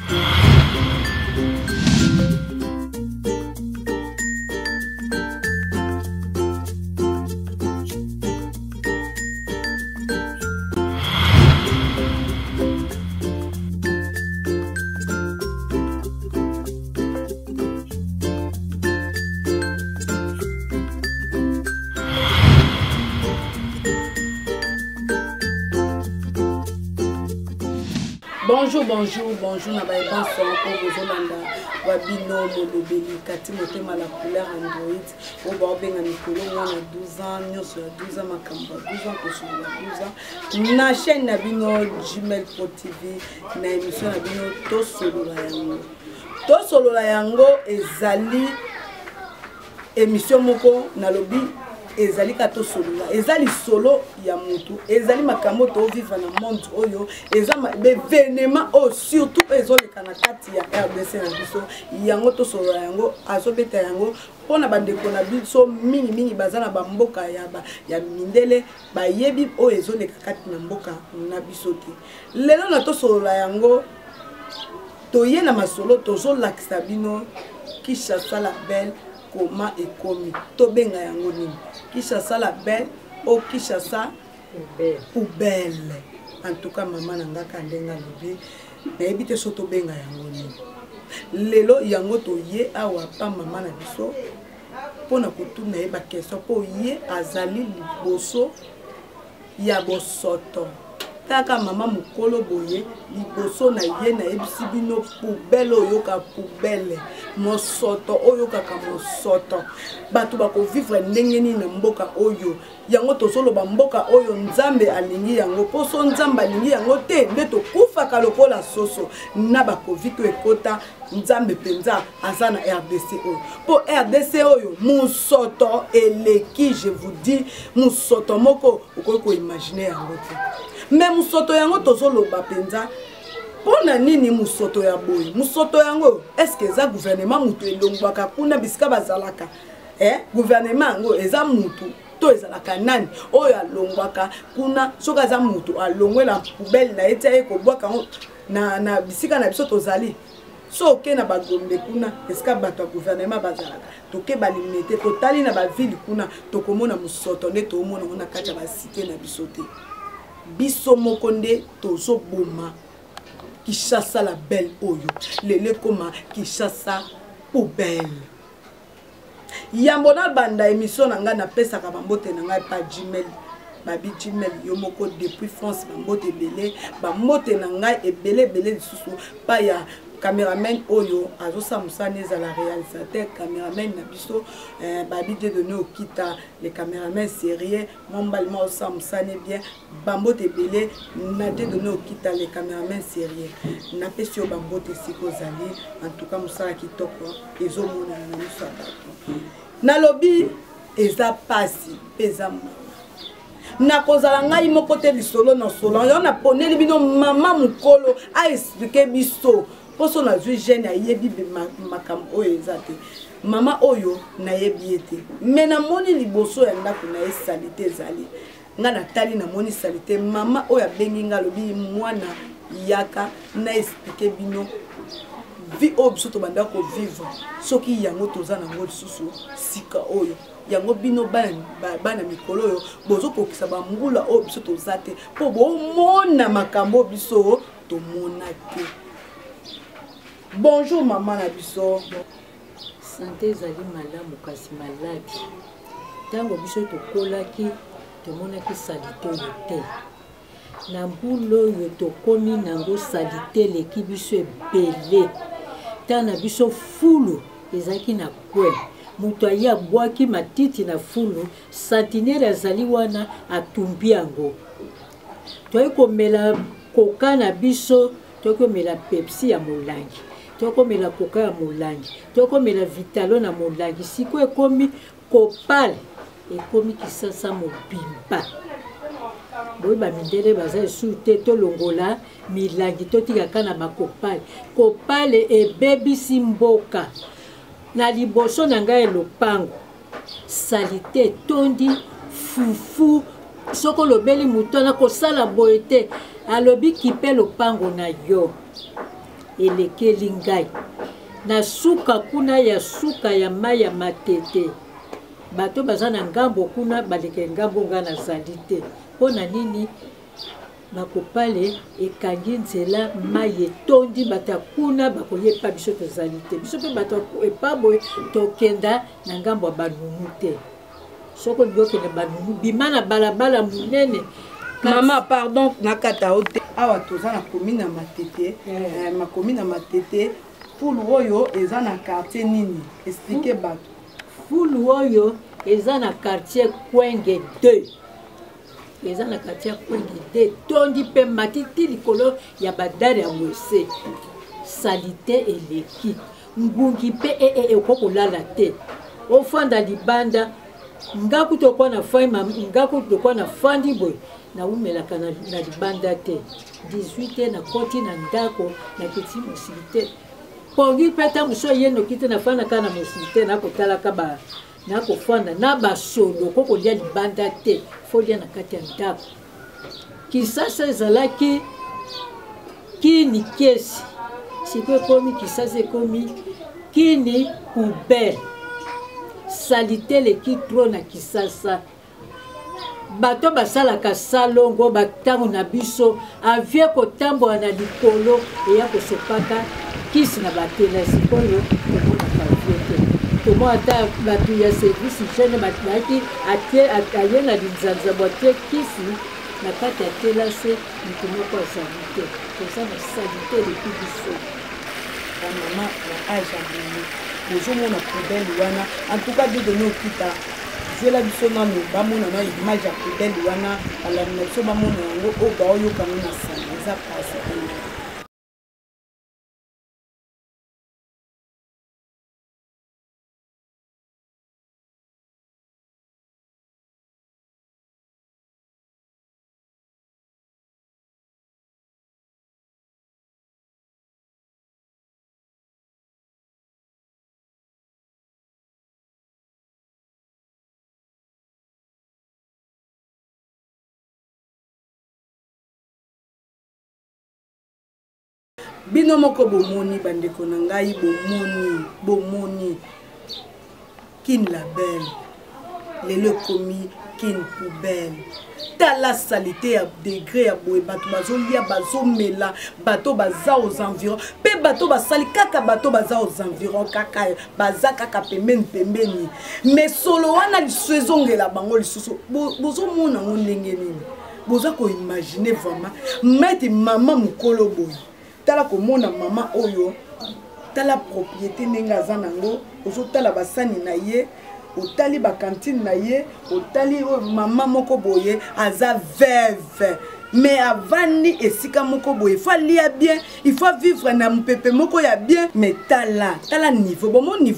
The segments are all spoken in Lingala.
Bonjour, Nabaïban Sonko, Bozolanda, Wabino, Molobeli, Kati Motema la couleur Android, Obabenga Mikolo, on a 12 ans, nous sommes 12 ans, Makamba, 12 ans, Kosovo, 12 ans. Na chaîne Nabino, Gmail Pro TV, na émission Nabino, To Solo la Yango, Ezali, émission Moko, Nalobi. Ezali kato solo ezali solo ya mutu ezali makambo to vivre na monde oyo ezama événement o surtout ezoleka na kati ya RDC na biso yango to solo yango azobeta yango pona bandeko na biso mingi bazana ba mboka ya mindele bayebi o ezoleka kati na mboka na biso te lelo na to solo yango toye na masolo tozo lakisa bino Kinshasa la belle comment ekomi to benga yango nini Kinshasa la belle au Kinshasa poubelle. En tout cas maman nanga kandenga lobi na ebite soto benga yango nini lelo yango to ye awa pa maman na biso pona kotuna eba question po ye azali liboso ya bosoto taka mama mukolo boye liboso na ye na ebisi bino poubelle oyoka poubelle mosoto oyoka ka mosoto batu bako vivre ndenge nini na mboka oyo yango tozoloba mboka oyo nzambe alingi yango poso nzambe alingi yango te nde tokufaka lokola soso na bakovito ekota nzambe penza aza na RDC oyo po RDC oyo mosoto eleki je vous dis mosoto moko okoki koimagine yango te mais musoto yango tozoloba penza pona nini musoto ya boy musoto yango est-ce que za gouvernement mutu elongwaka kuna bisika bazalaka gouvernement yango eza mutu to ezalaka nani oyo alongwaka kuna soka za mutu alongwela poubelle na etia ekobwaka na bisika na biso tozali so ke na bagombe kuna esika bato ya gouvernement bazalaka toke balimite totali na bavile kuna tokomona musoto nde tomona na kati ya basite na biso te biso mokonde tozo boma Kinshasa la belle oyo lele koma Kinshasa poubelle yambona banda émission na nga na pesa ka bambote na nga pa Gmail babi Gmail yo moko depuis France bambote belé bamote na nga ebele lisusu pa ya cameraman oyo azosa musane za la réalisateur cameraman na biso babi de donner au kita les caméramans sérieux mombalement osa musane bien bambote belé na de donner au kita les caméramans sérieux na pesio bambote siko zali en tout cas musala kitoko ezo mona na miso bato na lobby eza pasi pesa na kozala ngai moko te lisolo na solo yo na poneli bino mama mukolo a expliquer biso poso na zui jeune ayebi makambo oyo ezate mama oyo na yebi ete mais na moni liboso ya ndako na salite ezali nga na tali na moni salite mama oyo abengi nga lobi mwana yaka na expliquer bino vi oyo biso tobanda ko vivre soki yango toza na ngo lisusu sika oyo yango bino bana mikolo oyo bozokokisa bambula oyo biso toza te mpo bomona makambo biso tomona te. Bonjour maman na biso. Santé ezali malamu kasi maladi. Tango biso tokolaki tomonaki salite oyo te. Na mbula oyo tokomi nango salite leki biso ebele. Tana biso fulu ezalaki na kwe. Mutu aye abwaki matiti na fulu santinere azali wana atumbi yango. Toye komela koka na biso, toye komela Pepsi ya molangi. Tokomela koka ya molangi, tokomela vitalo na molangi, siko ekomi kopale, ekomi kisasa mobimba. Boye ba mindele baza esu te tolongola milangi totikaka na bakopale. Kopale ebebisi mboka. Na liboso na ngai lopango, salite tondi fufu, soko lobeli mutona kosala boye te, alobi kipe lopango na yo. elekeli ngai na suka kuna ya suka ya mai ya matete bato baza na ngambo kuna baleke ngambo nga nazali te mpo na nini makopale ekangi nzela mai etondi bato ya kuna bakoyepa biso tozali te biso mpe bato epa boye tokenda na ngambo ya banunu te soko bokende banunu bima na balabala monene. Mama, pardon, nakata ote. Awa toza na commune na Matete, ma commune na Matete, Fulu oyo eza na quartier nini? Expliquez bato. Fulu oyo eza na quartier Kwenge 2. Eza na quartier Kwenge 2. Tondi pe matiti likolo ya badari ya mwese. Salite eleki. Ngungi pe okoko lala te. Ofanda libanda ngaku tokwa na faima ngaku tokwa na fandi boy na umelaka na libanda te 18 na koti na ndako na kiti mosilite pongi peta muso yeno kiti na fana kana mosilite na kotala kaba na kofanda na basolo koko lia libanda te folia na kati ya ndako kisasa ezalaki kini kesi siko komi kisasa komi kini poubelle salite leki tro na kisasa bato basalaka salongo batango na biso avie kotambola na likolo eya kosopaka kisi na batela sikoyo tomonaka vie te tomo ata bato ya service hygiene baaki aye na linzanzabo atie kisi na kati ya tela se moto moko azali te toza na salite leki biso bamama na age abimi bozomona poubelle wana en tout cas dedonne okita zela biso nano bamona na image ya poubelle wana alamina biso bamona yango oyo baoyokango na sala eza pasi bino moko bomoni bandeko na ngai bomoni kin label lelo komi kin poubelle tala salite ya degré ya boye bato bazolia bazomela bato baza aux environs pe bato basali kaka bato baza aux environs kaka baza kaka pembeni mais solo wana lisusu ezongela bango lisusu bozomona ngo ndenge nini boza koimagine vraiment meti mama mokolo boye tala komona mama oyo tala propriété ndenge aza nango ozotala basani na ye otali bakantine na ye otali mama moko boye aza veuve mais avandi esika moko boye il faut lia bien il faut vivre na mpepe moko ya bien mais tala niveau bon niveau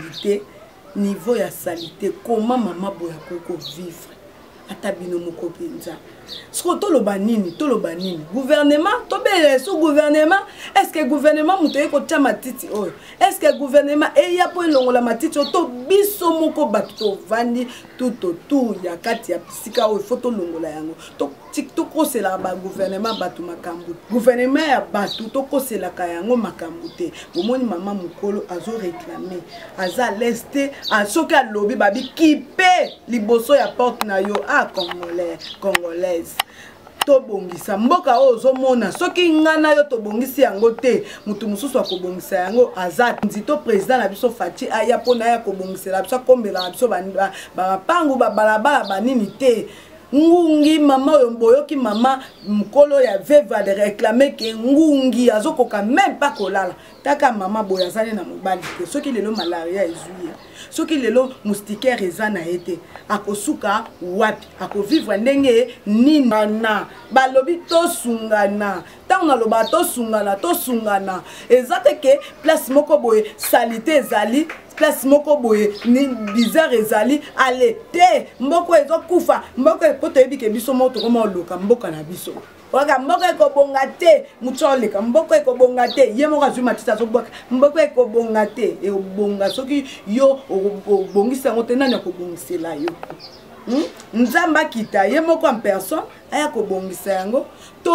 ya salité comment mama boye akoko vivre ata bino moko penza siko toloba nini gouvernement tobele so gouvernement est-ce que gouvernement muto yeko tia matiti oyo est-ce que gouvernement eya po elongola matiti to biso moko bato vandi tout ya kati ya pisika oyo faut tolongola yango to kosela ba gouvernement bato makambu gouvernement ya bato to kosela ka yango makambu te bomoni mama mukolo azo réclamer aza leste asoki alobi babi kipe liboso ya porte na yo congolais tobongisa mboka oyo ozomona soki ngana yo tobongisi yango te mutu mususu akobongisa yango aza nzito président na biso Fati aya pona ya kobongisela biso kombela biso bapangu babalabala banini te ngungi mama oyo boyoki mama mkolo ya veva de réclamer ke ngungi azokoka même pas kolala taka mama boya zane na mobali te soki lelo malaria ezuye soki lelo moustiquaire eza na ete akosuka wapi akovivre ndenge nina balobi tosungana tango naloba tosungana eza te ke place moko boye salite ezali place moko boye ni bizarre ezali ale te mboko ezokufa mboko poto ebike biso moto koma oloka mboka na biso waka mboko ekobonga te mutoleka mboko ekobonga te ye moko azwi matisa azoboka mboko ekobonga te ebonga soki yo obongisa ngo te nani akobongisela yo nzamba kita ye moko en personne aya kobongisa yango to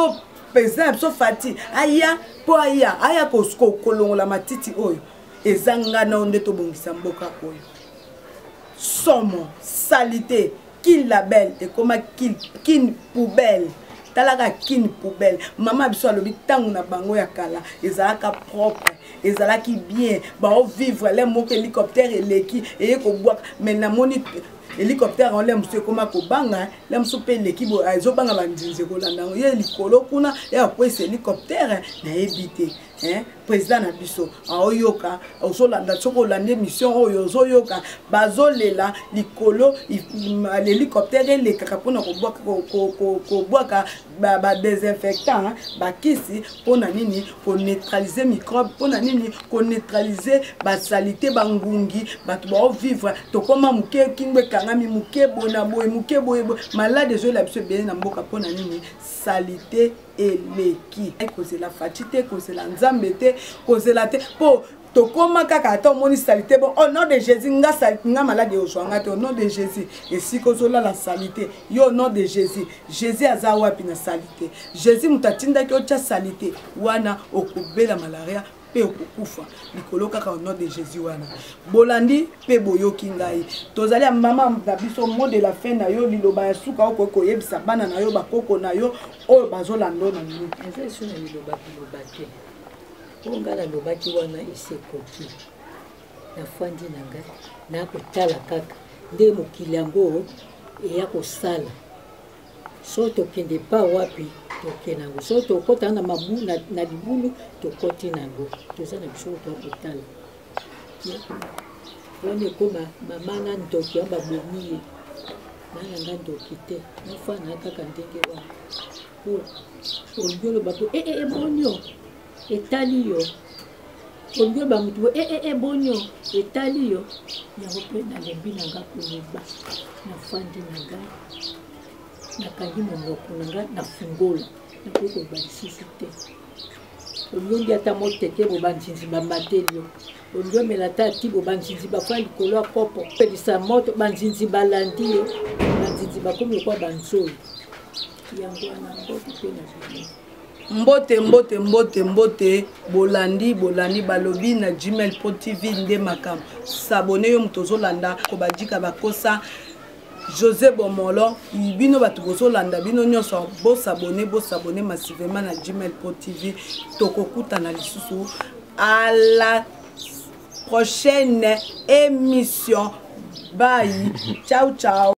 président so fati aya po aya kosko kolongola matiti oyo ezanga na onde to bongisa mboka oyo somo salité kin label et comme kin poubelle talaka kin poubelle mama biso alobi tangu na bango ya kala ezalaka propre ezalaki bien ba vivre les mots hélicoptère eleki et ko boire mais na moni hélicoptère on l'aime c'est comme ko banga l'aime souper l'équipe azo banga bandinze ko landa ye likolo kuna ya ko ese hélicoptère na éviter hein président na biso aoyoka ozolanda soko lande mission oyo ozoyoka bazolela likolo l'hélicoptère le kakapona ko boaka ba désinfectant ba kisi pona nini pour neutraliser microbe pona nini ko neutraliser ba salité bangungi batu ba vivre to koma muke kingwe kangami muke bona boy muke boy malade zo la biso bien na mboka pona nini salité eleki cause la fatité cause la nzambete cause la te po to koma kaka ata moni salité bon au nom de Jésus nga salité nga malade yo zwanga te au nom de Jésus et si kozola la salité yo au nom de Jésus Jésus aza wapi na salité Jésus mutatinda ki ocha salité wana okubela malaria pe okukufa likolo kaka au nom de Jésus wana bolandi pe boyoki ngai tozali mama na biso mot de la fin na yo liloba ya suka okoko yebisa bana na yo bakoko na yo oyo bazolando na nini ezo na liloba te ongala lobaki wana esekoki na fandi na ngai na kotala kaka nde mokili yango eya kosala so tokende pa wapi tokende yango so tokota na mabu na libulu tokoti nango toza na biso tokotala wana ekoma mama na ndoki ya babomi ye nanga ndoki te nafana kaka ndenge wana olingi oloba po bonio etali yo olingi oloba mutu bonio etali yo yango mpe nalembi na nga koloba nafandi na ngai nakangi monoko na ngai nafungola nakoki koloba lisusu te oliongi ata moteke bobanzinzi bamateli yo olingi omela ata ati bobanzinzi bafa likolo ya kopo pelisa moto banzinzi balandi yo banzinzi bakomi lokwa banzoi yango wana mbote mpe na mbote bolandi balobi na gmail.tv nde makambo sabone yo mutozolanda ko bajika bakosa José Bomolo bino batu bozolanda bino nyonso bosabone massivement na gmail.tv tokokuta na lisusu à la prochaine émission bye ciao